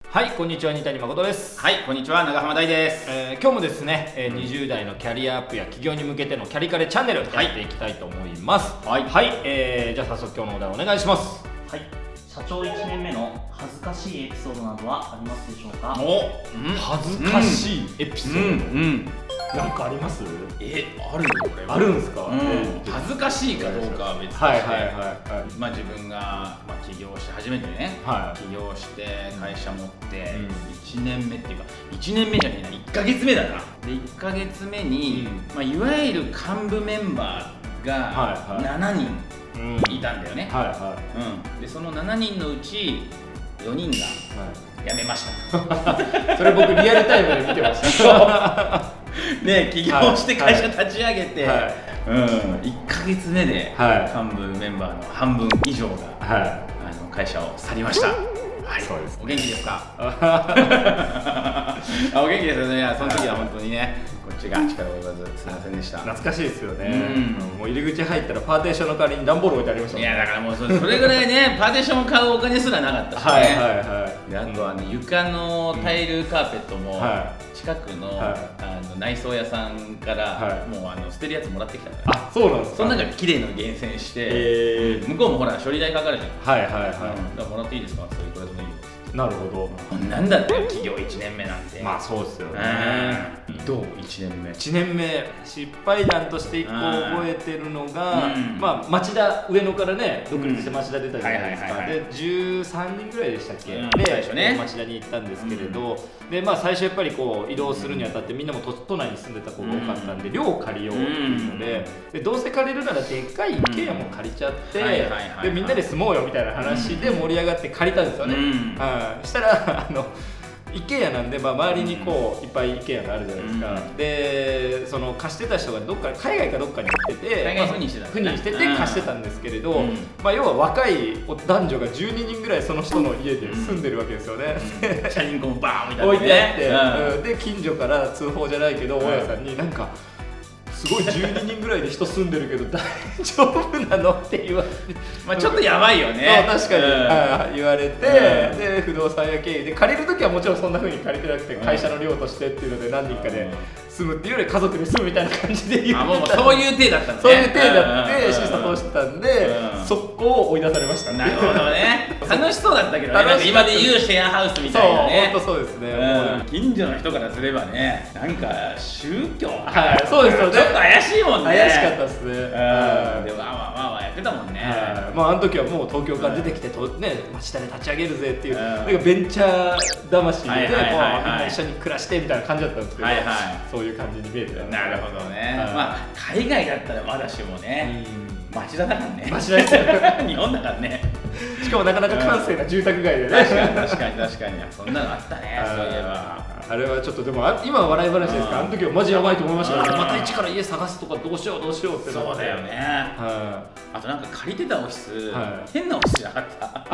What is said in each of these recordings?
はい、こんにちは、二谷誠です。 はい、こんにちは、長浜大です。 今日もですね、20代のキャリアアップや起業に向けてのキャリカレチャンネルやっていきたいと思います。はい、はい、じゃあ早速今日のお題お願いします。 はい、社長1年目の恥ずかしいエピソードなどはありますでしょうか。 恥ずかしいエピソード、なんかあります？ あるよ、これは。 あるんですか？ 恥ずかしいかどうかは別にして、まあ自分が起業して初めてね、起業して会社持って1年目っていうか1年目じゃねえな、1ヶ月目だな。で1ヶ月目にいわゆる幹部メンバーが7人いたんだよね。でその7人のうち4人が辞めました。 それ僕リアルタイムで見てました。 ね、起業して会社立ち上げて、1ヶ月目で幹部メンバーの半分以上が会社を去りました。そうです。お元気ですか？お元気ですよね。いや、その時は本当にね、こっちが力を及ばずすいませんでした。 懐かしいですよね。もう入り口入ったらパーテーションの代わりに段ボール置いてありました。 いや、だからもうそれぐらいね、パーテーションを買うお金すらなかったしね。で、あとは床のタイルカーペットも近くの内装屋さんからもう捨てるやつもらってきたから。 あ、そうなんですか。 その中で綺麗なの厳選して、向こうもほら処理代かかるじゃん。だからもらっていいですか？そういうこれでもいいよ。 なるほど。 なんだって起業1年目なんて。 まあそうですよね。 どう1年目 ？1年目失敗談として1個覚えてるのが、まあ町田上野からね独立して町田出たじゃないですか。で13人ぐらいでしたっけ？で町田に行ったんですけれど、でまあ最初やっぱりこう移動するにあたってみんなも都内に住んでた子が多かったんで寮を借りようっていうので、どうせ借りるならでっかい一軒家も借りちゃって、でみんなで住もうよみたいな話で盛り上がって借りたんですよね。したら一軒家なんで、周りにこういっぱい一軒家があるじゃないですか。でその貸してた人がどっか海外かどっかに行ってて、 海外赴任してて貸してたんですけれど、要は若い男女が12人ぐらいその人の家で住んでるわけですよね。 チャリンコもバーン置いてあって、で近所から通報じゃないけど大家さんになんかすごい12人ぐらいで人住んでるけど大丈夫なのって言われて、 ちょっとやばいよね。 確かに言われて、で不動産屋経由で借りるときはもちろんそんな風に借りてなくて、会社の寮としてっていうので何人かで住むっていうより家族で住むみたいな感じで言ってた。 もうそういう体だったんですね。 そういう体だって審査通してたんで、速攻を追い出されました。 なるほどね。楽しそうだったけどね。今で言うシェアハウスみたいなね。 そう、本当そうですね。 近所の人からすればね、なんか宗教、 そうですよね。 ちょっと怪しいもんね。 怪しかったですね。 でもまあやってたもんね。 あの時はもう東京から出てきて町田で立ち上げるぜっていうなんかベンチャー魂でみんな一緒に暮らしてみたいな感じだったんですけど、そういう感じに見えてた。 なるほどね。まあ海外だったらまだしもね、町田だからね。 町田ですよ。 日本だからね。 しかもなかなか閑静な住宅街でね。 確かにそんなのあったね。そういえばあれはちょっとでも今は笑い話ですから、あの時はマジやばいと思いましたね。また一から家探すとかどうしようって。 そうだよね。あとなんか借りてたオフィス、変なオフィスじゃなかった？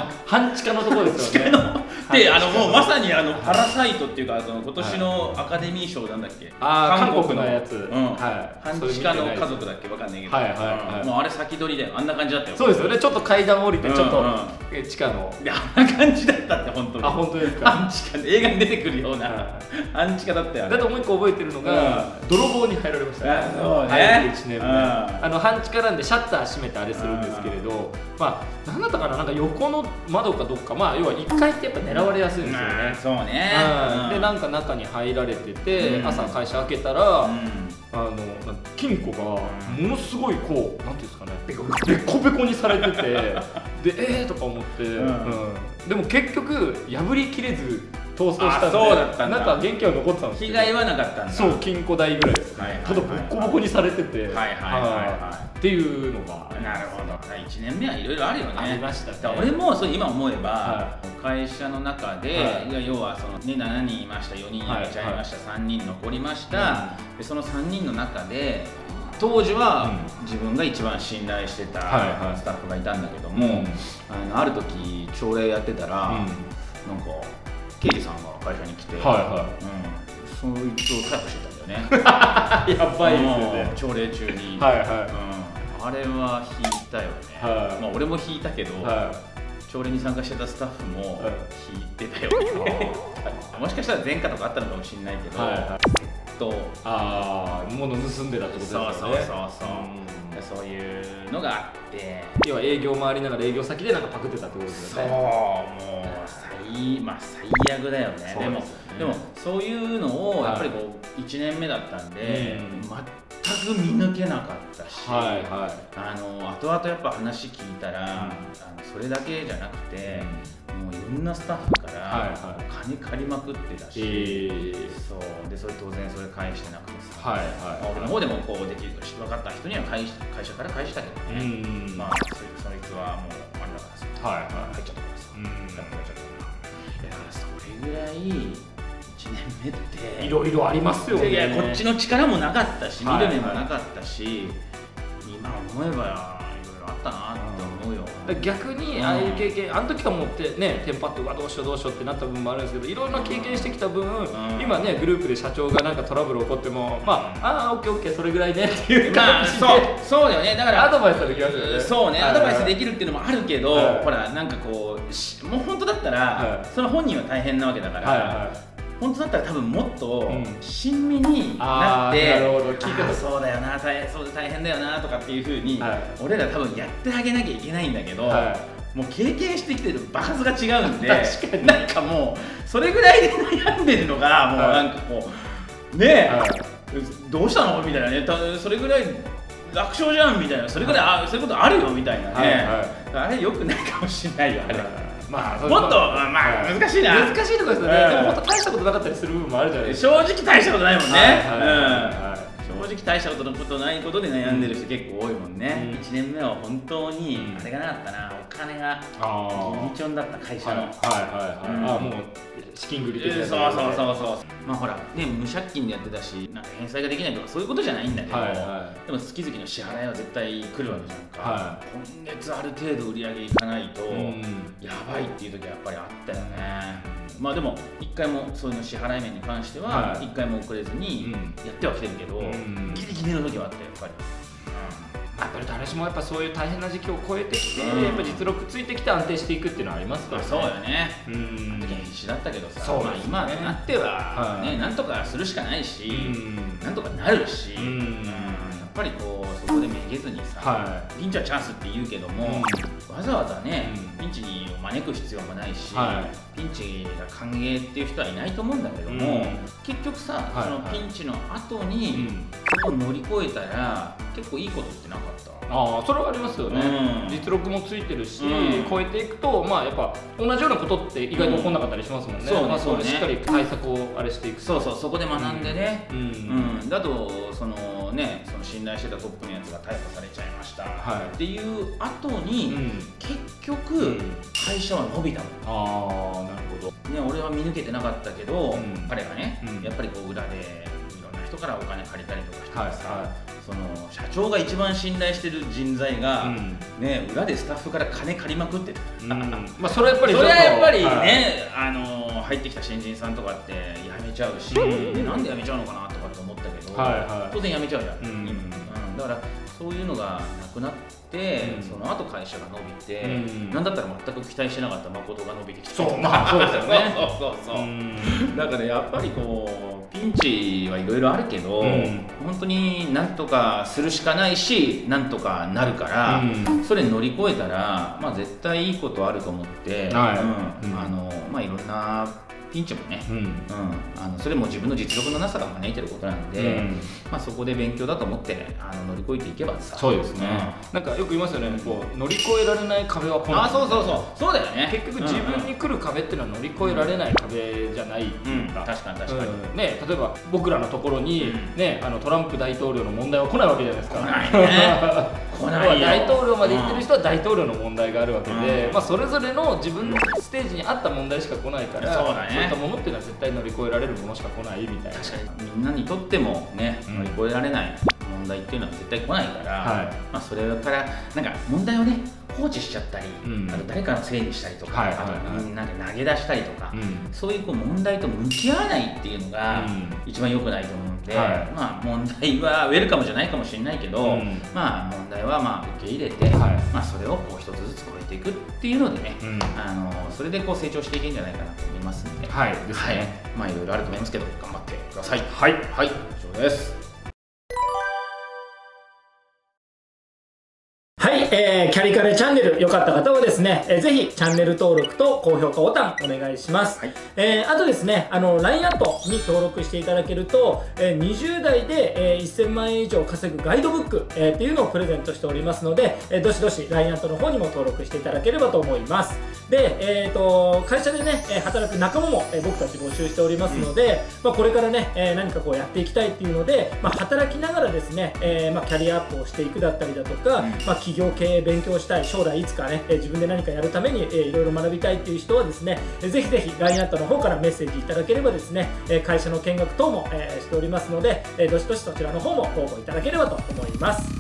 半地下のところですよね。 でもうまさにパラサイトっていうか今年のアカデミー賞なんだっけ？ 韓国のやつ。 半地下の家族だっけわかんないけど、もうあれ先取りだよ。あんな感じだったよ。 そうですよね。ちょっと階段降りてちょっと地下の。 あんな感じだったって本当に。 あ、本当ですか？ 半地下で映画に出てくるような半地下だったよ。 だともう一個覚えてるのが泥棒に入られましたね。 そうね。 1年目。半地下なんでシャッター閉めてあれするんですけれど、なんだったかな、なんか横の窓かどっか、要は1階ってやっぱ狙われやすいんですよね。 そうね。 でなんか中に入られてて、朝会社開けたら金庫がものすごいこうなんていうんですかね、ベコベコにされてて、でとか思って、でも結局破りきれず逃走したんで、 そうだったんだ。 なんか現金は残ってたんですけど、 被害はなかったんだ。 そう、金庫代ぐらいですね。ただボッコボコにされててっていうのが。 なるほど。1年目はいろいろあるよね。 ありましたね。 俺も今思えば会社の中で要は7人いました、4人辞めちゃいました、3人残りました。でその3人の中で当時は自分が一番信頼してたスタッフがいたんだけども、ある時朝礼やってたらなんか刑事さんが会社に来て、そいつを逮捕してたんだよね。 やばいですよね。 朝礼中に。あれは引いたよね。俺も引いたけど、 朝礼に参加してたスタッフも引いてたよね。もしかしたら前科とかあったのかもしれないけど、 物盗んでたってことですよね。 そういうのがあって、 要は営業回りながら営業先でなんかパクってたってことですよね。 もう最悪だよね。でもそういうのをやっぱりこう1年目だったんで全く見抜けなかったし、後々やっぱ話聞いたらそれだけじゃなくて、もういろんなスタッフから金借りまくってたし、そうでそれ当然それ返してなくてさ、俺の方でもこうできると分かった人には会社から返したけどね、まあそいつはもうあれだからさ、入っちゃったからさ、だからそれぐらい1年目っていろいろありますよね。 いやこっちの力もなかったし、見る目もなかったし、今思えばいろいろあったなって思うよ。 逆にああいう経験、あの時はもうねテンパってどうしようってなった部分もあるんですけど、いろんな経験してきた分、今ねグループで社長がなんかトラブル起こってもオッケーそれぐらいねっていう感じで、 そうだよね。だからアドバイスはできますよね。 そうね、アドバイスできるっていうのもあるけど、ほらなんかこうもう本当だったらその本人は大変なわけだから。本当だったら多分もっと親身になって、そうだよな、大変だよなとかっていうふうに俺ら多分やってあげなきゃいけないんだけど、もう経験してきてる場数が違うんで、なんかもうそれぐらいで悩んでるのがもうなんかこうねえどうしたのみたいなね、それぐらい楽勝じゃんみたいな、それぐらいそういうことあるよみたいなね、あれよくないかもしれないよあれ。もっと難しいな。 難しいところですよね。でも本当大したことなかったりする部分もあるじゃないですか。正直大したことないもんね。正直大したことないことで悩んでる人結構多いもんね。1年目は本当にあれがなかったな、お金がギリチョンだった会社の。 もう資金繰り的な。 そう。まあほらね、無借金でやってたし、なんか返済ができないとかそういうことじゃないんだけど、でも月々の支払いは絶対来るわけじゃんか。今月ある程度売り上げいかないとやばいっていう時はやっぱりあったよね。まあでも1回もそういうの支払い面に関しては1回も遅れずにやってはきてるけど、ギリギリの時はあったよやっぱり。 やっぱり誰しもやっぱそういう大変な時期を超えてきて、やっぱ実力ついてきて安定していくっていうのはありますからね。 そうよね。必死だったけどさ、今となってはね、なんとかするしかないし、なんとかなるし、やっぱりこうそこでめげずにさ、ピンチはチャンスって言うけども、わざわざねピンチに招く必要もないし、ピンチが歓迎っていう人はいないと思うんだけども、結局さ、そのピンチの後にそこを乗り越えたら結構いいことってなかった？ それはありますよね。実力もついてるし、超えていくとやっぱ同じようなことって意外と起こんなかったりしますもんね。そうね。しっかり対策をあれしていく。 そこで学んでね。だとその信頼してたトップのやつが逮捕されちゃいましたっていう後に結局会社は伸びたもん。 なるほど。 ね、俺は見抜けてなかったけど、彼がねやっぱりこう裏でいろんな人からお金借りたりとかしてさ、その社長が一番信頼してる人材がね裏でスタッフから金借りまくってた。 それはやっぱりね、入ってきた新人さんとかって辞めちゃうし、なんで辞めちゃうのかなとかって思ったけど、当然辞めちゃうじゃん。だからそういうのがなくなって、その後会社が伸びて、なんだったら全く期待してなかった誠が伸びてきて、 そうですよね。 だからやっぱりこうピンチはいろいろあるけど、本当になんとかするしかないし、なんとかなるから、それ乗り越えたら絶対いいことあると思って、いろんなピンチもね、それも自分の実力のなさが招いてることなんで、そこで勉強だと思って乗り越えていけばさ。 そうですね。なんかよく言いますよね、こう乗り越えられない壁は来ない。 そうだよね。 結局自分に来る壁っていうのは乗り越えられない壁じゃないっていうか。 確かにね、例えば僕らのところにねトランプ大統領の問題は来ないわけじゃないですか。来ないよ。大統領まで行ってる人は大統領の問題があるわけで、それぞれの自分のステージに合った問題しか来ないから、そういったものっていうのは絶対乗り越えられるものしか来ないみたいな。 確かにみんなにとってもね乗り越えられない問題っていうのは絶対来ないから、それからなんか問題をね放置しちゃったり、あと誰かのせいにしたりとか、あとみんなで投げ出したりとか、そういう問題と向き合わないっていうのが一番良くないと思うんで、まあ問題はウェルカムじゃないかもしれないけど、まあ問題はまあ受け入れて、まあそれをこう一つずつ超えていくっていうのでね、それでこう成長していけるんじゃないかなと思いますので、まあいろいろあると思いますけど頑張ってください。はい、以上です。 はい、キャリカレチャンネル良かった方はですね、ぜひチャンネル登録と高評価ボタンお願いします。あとですね、LINE アットに登録していただけると、20代で、1000万円以上稼ぐガイドブック、っていうのをプレゼントしておりますので、どしどし LINE アットの方にも登録していただければと思います。で、会社でね、働く仲間も、僕たち募集しておりますので、まあ、これからね、何かこうやっていきたいっていうので、まあ、働きながらですね、まあ、キャリアアップをしていくだったりだとか、まあ、企業経営勉強したい、将来いつかね、自分で何かやるためにいろいろ学びたいっていう人はですね、ぜひぜひ LINE アットの方からメッセージいただければですね、会社の見学等もしておりますので、どしどしそちらの方もご応募いただければと思います。